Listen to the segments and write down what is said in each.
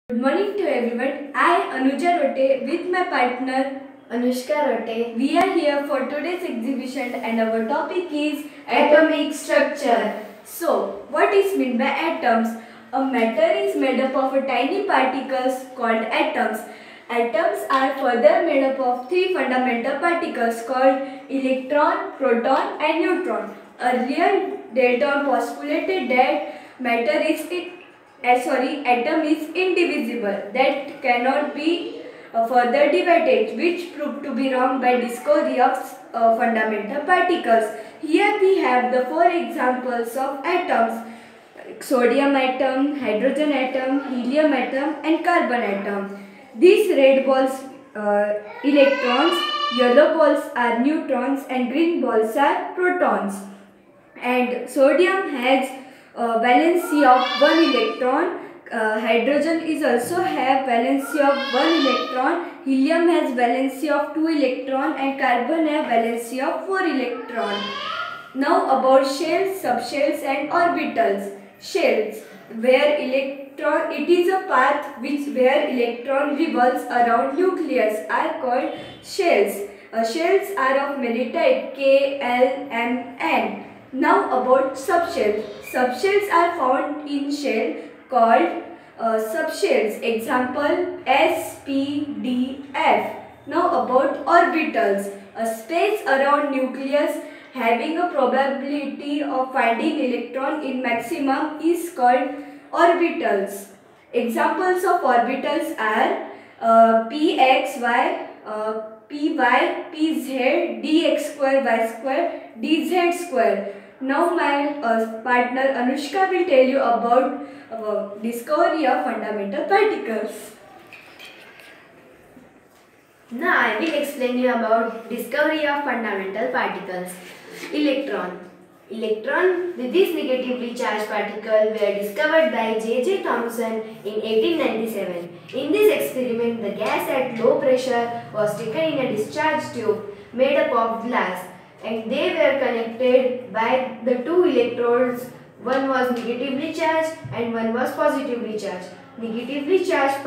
Good morning to everyone. I, Anuja Rote, with my partner Anushka Rote. We are here for today's exhibition and our topic is atomic structure. So, what is meant by atoms? A matter is made up of tiny particles called atoms. Atoms are further made up of three fundamental particles called electron, proton and neutron. Earlier, Dalton postulated that atom is indivisible, that cannot be further divided, which proved to be wrong by discovery of fundamental particles. Here we have the four examples of atoms: sodium atom, hydrogen atom, helium atom and carbon atom. These red balls electrons, yellow balls are neutrons and green balls are protons. And sodium has valency of 1 electron. Hydrogen is also have valency of 1 electron. Helium has valency of 2 electron and carbon have valency of 4 electron. Now about shells, subshells and orbitals. Shells, where it is a path where electron revolves around nucleus, are called shells. Shells are of many types: K, L, M, N. Now about subshells. Subshells are found in shell called subshells. Example S, P, D, F. Now about orbitals. A space around nucleus having a probability of finding electron in maximum is called orbitals. Examples of orbitals are Pxy, Py, Pz, dx square, y square, dz square. Now my partner Anushka will tell you about discovery of fundamental particles. Now I will explain you about discovery of fundamental particles. Electron, these negatively charged particles were discovered by J.J. Thomson in 1897. In this experiment, the gas at low pressure was taken in a discharge tube made up of glass, and they were connected by the two electrodes. One was negatively charged and one was positively charged. Negatively charged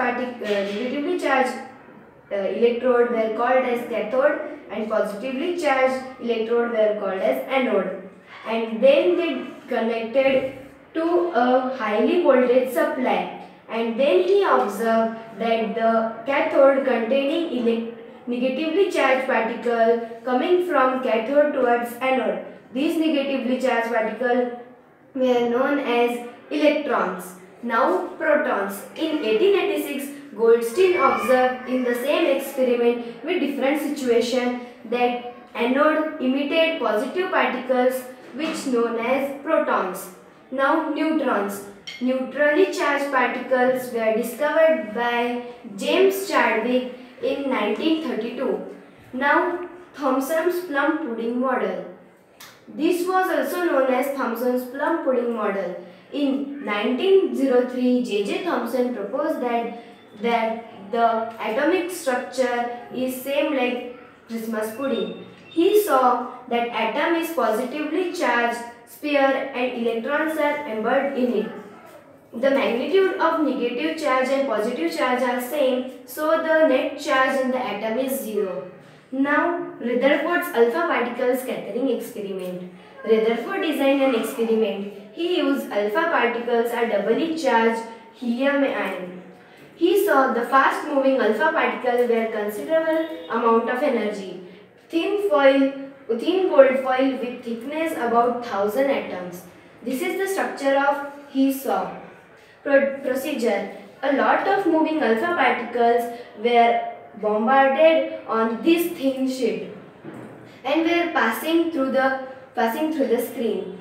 electrode were called as cathode and positively charged electrode were called as anode. And then they connected to a highly voltage supply, and then he observed that the cathode containing negatively charged particle coming from cathode towards anode. These negatively charged particles were known as electrons. Now protons. In 1896, Goldstein observed in the same experiment with different situation that anode emitted positive particles which known as protons. Now neutrons. Neutrally charged particles were discovered by James Chadwick in 1932. Now Thomson's plum pudding model. This was also known as Thomson's plum pudding model. In 1903, J.J. Thomson proposed that the atomic structure is same like Christmas pudding. He saw that atom is positively charged sphere and electrons are embedded in it. The magnitude of negative charge and positive charge are same, so the net charge in the atom is 0. Now, Rutherford's alpha particle scattering experiment. Rutherford designed an experiment. He used alpha particles are doubly charged helium ion. He saw the fast moving alpha particles were considerable amount of energy. Thin gold foil with thickness about 1000 atoms. This is the structure of he saw. Procedure. A lot of moving alpha particles were bombarded on this thin sheet and were passing through the screen.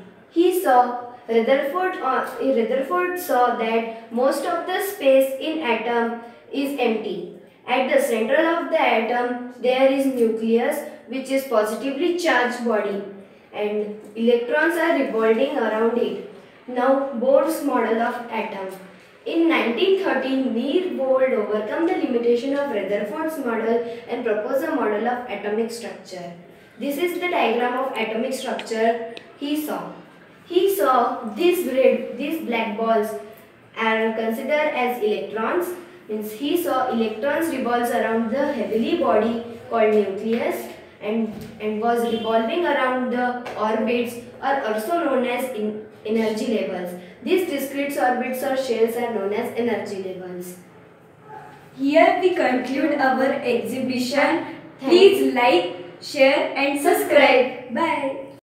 Rutherford saw that most of the space in atom is empty. At the center of the atom there is nucleus, which is positively charged body, and electrons are revolving around it. Now Bohr's model of atom. In 1913, Neil Bohr overcame the limitation of Rutherford's model and proposed a model of atomic structure. This is the diagram of atomic structure he saw. He saw these black balls are considered as electrons. Means he saw electrons revolves around the heavenly body called nucleus and was revolving around the orbits are also known as energy levels. These discrete orbits or shells are known as energy levels. Here we conclude our exhibition. Please like, share and subscribe. Bye.